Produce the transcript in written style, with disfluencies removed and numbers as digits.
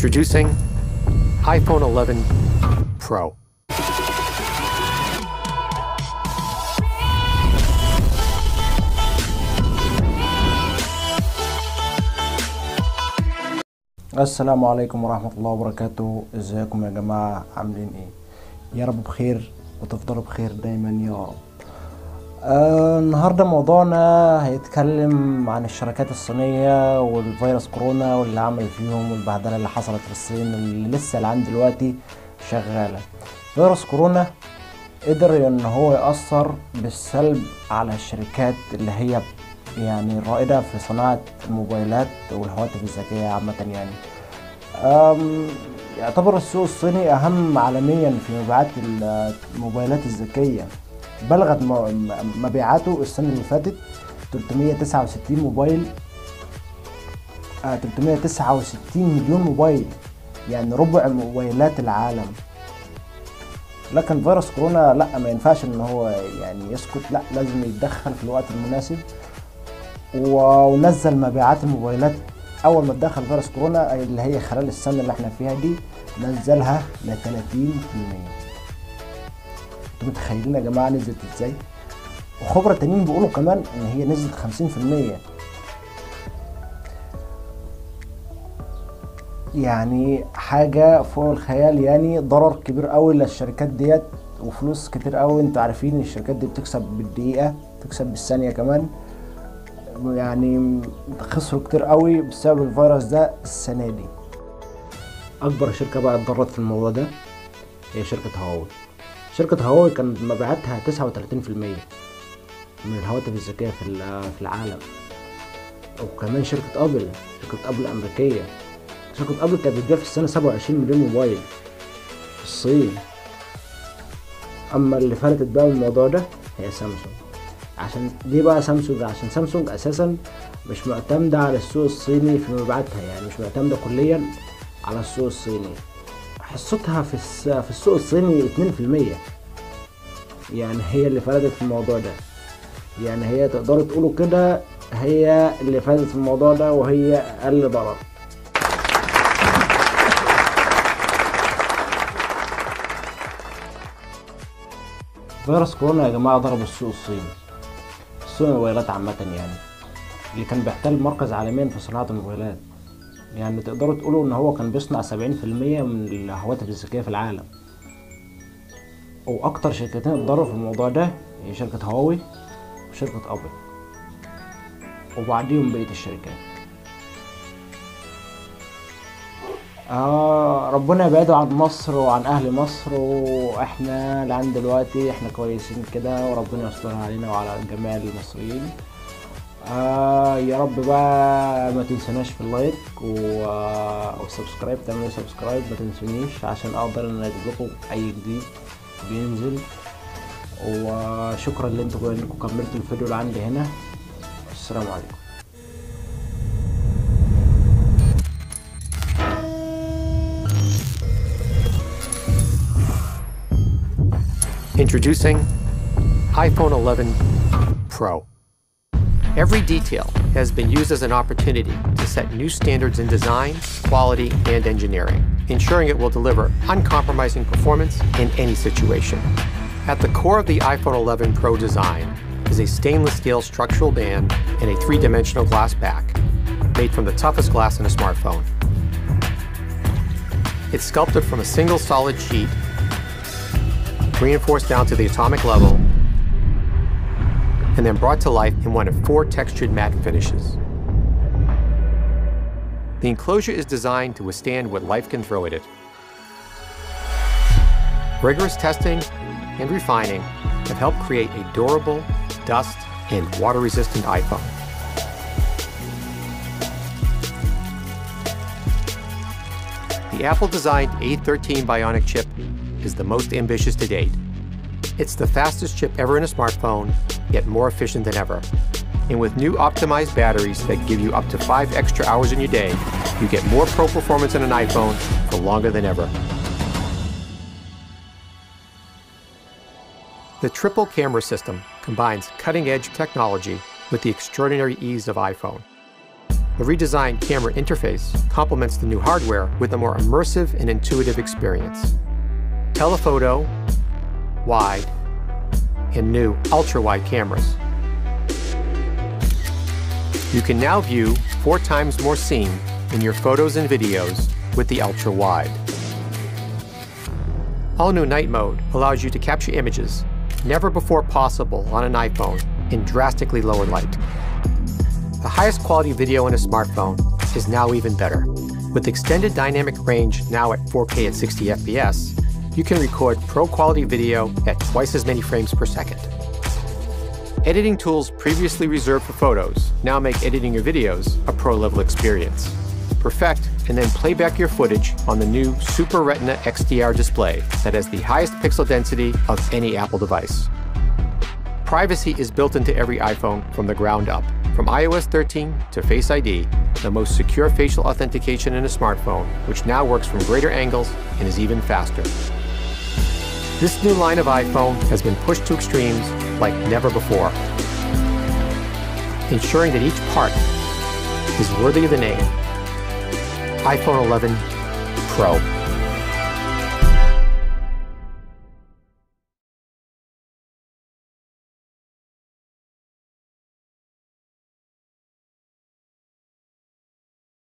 Introducing iPhone 11 Pro. السلام عليكم ورحمة الله وبركاته. ازيكم يا جماعة؟ عاملين ايه؟ يا رب بخير وتفضلوا بخير دايما يا رب. النهاردة موضوعنا هيتكلم عن الشركات الصينية والفيروس كورونا واللي عمل فيهم والبهدلة اللي حصلت في الصين اللي لسه لعند دلوقتي شغالة. فيروس كورونا قدر ان هو يأثر بالسلب على الشركات اللي هي يعني الرائدة في صناعة الموبايلات والهواتف الذكية عامة. يعني يعتبر السوق الصيني أهم عالميا في مبيعات الموبايلات الذكية. بلغت مبيعاته السنة اللي فاتت 369 موبايل 369 مليون موبايل، يعني ربع موبايلات العالم. لكن فيروس كورونا لا، ما ينفعش ان هو يعني يسكت، لا لازم يتدخل في الوقت المناسب ونزل مبيعات الموبايلات. اول ما اتدخل فيروس كورونا اللي هي خلال السنه اللي احنا فيها دي نزلها ل 30%. انتوا متخيلين يا جماعه نزلت ازاي؟ وخبراء تانيين بيقولوا كمان ان هي نزلت 50%. يعني حاجه فوق الخيال، يعني ضرر كبير قوي للشركات ديت وفلوس كتير قوي. انتوا عارفين الشركات دي بتكسب بالدقيقه، بتكسب بالثانيه كمان. يعني خسروا كتير قوي بسبب الفيروس ده السنة دي. اكبر شركة بقى اتضرت في الموضوع ده هي شركة هواوي. شركة هواوي كان مبيعاتها 39% من الهواتف الذكية في العالم. وكمان شركة ابل الامريكية، شركة ابل كانت بتبيع في السنة 27 مليون موبايل في الصين. اما اللي فلتت بقى من الموضوع ده هي سامسونج. عشان ليه بقى سامسونج؟ عشان سامسونج اساسا مش معتمدة على السوق الصيني في مبيعاتها، يعني مش معتمدة كليا على السوق الصيني. حصتها في السوق الصيني 2%، يعني هي اللي فازت في الموضوع ده. يعني هي تقدروا تقولوا كده هي اللي فازت في الموضوع ده وهي اقل ضرر. فيروس كورونا يا جماعة ضرب السوق الصيني، سوق الموبايلات عامة، يعني اللي كان بيحتل مركز عالميا في صناعة الموبايلات. يعني تقدروا تقولوا ان هو كان بيصنع 70% من الهواتف الذكية في العالم. واكتر شركتين اتضرروا في الموضوع ده هي شركة هواوي وشركة ابل، وبعديهم بقية الشركات. ربنا يبعده عن مصر وعن اهل مصر، واحنا لعند دلوقتي احنا كويسين كده، وربنا يسترها علينا وعلى جميع المصريين. يا رب بقى ما تنسوناش في اللايك والسبسكرايب، تعملوا سبسكرايب ما تنسونيش عشان اقدر ان اجيب لكم اي جديد بينزل. وشكرا انكم كملتوا الفيديو اللي عندي هنا. السلام عليكم. Introducing iPhone 11 Pro. Every detail has been used as an opportunity to set new standards in design, quality, and engineering, ensuring it will deliver uncompromising performance in any situation. At the core of the iPhone 11 Pro design is a stainless steel structural band and a three-dimensional glass back, made from the toughest glass in a smartphone. It's sculpted from a single solid sheet, reinforced down to the atomic level, and then brought to life in one of 4 textured matte finishes. The enclosure is designed to withstand what life can throw at it. Rigorous testing and refining have helped create a durable, dust, and water-resistant iPhone. The Apple-designed A13 Bionic chip is the most ambitious to date. It's the fastest chip ever in a smartphone, yet more efficient than ever. And with new optimized batteries that give you up to 5 extra hours in your day, you get more pro performance in an iPhone for longer than ever. The triple camera system combines cutting-edge technology with the extraordinary ease of iPhone. The redesigned camera interface complements the new hardware with a more immersive and intuitive experience. Telephoto, wide, and new ultra-wide cameras. You can now view 4 times more scene in your photos and videos with the ultra-wide. All-new night mode allows you to capture images never before possible on an iPhone in drastically lower light. The highest quality video in a smartphone is now even better. With extended dynamic range now at 4K at 60 FPS, you can record pro-quality video at twice as many frames per second. Editing tools previously reserved for photos now make editing your videos a pro-level experience. Perfect and then play back your footage on the new Super Retina XDR display that has the highest pixel density of any Apple device. Privacy is built into every iPhone from the ground up. From iOS 13 to Face ID, the most secure facial authentication in a smartphone, which now works from greater angles and is even faster. This new line of iPhone has been pushed to extremes like never before, ensuring that each part is worthy of the name iPhone 11 Pro.